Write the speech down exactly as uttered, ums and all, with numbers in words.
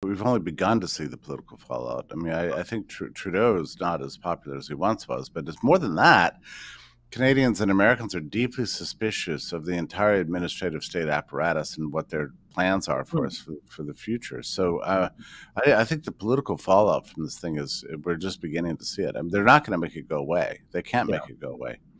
we've only begun to see the political fallout. I mean, I, I think Tr Trudeau is not as popular as he once was, but it's more than that. Canadians and Americans are deeply suspicious of the entire administrative state apparatus and what their plans are for Hmm. us for, for the future. So uh, I, I think the political fallout from this thing is we're just beginning to see it. I mean, they're not going to make it go away. They can't Yeah. make it go away.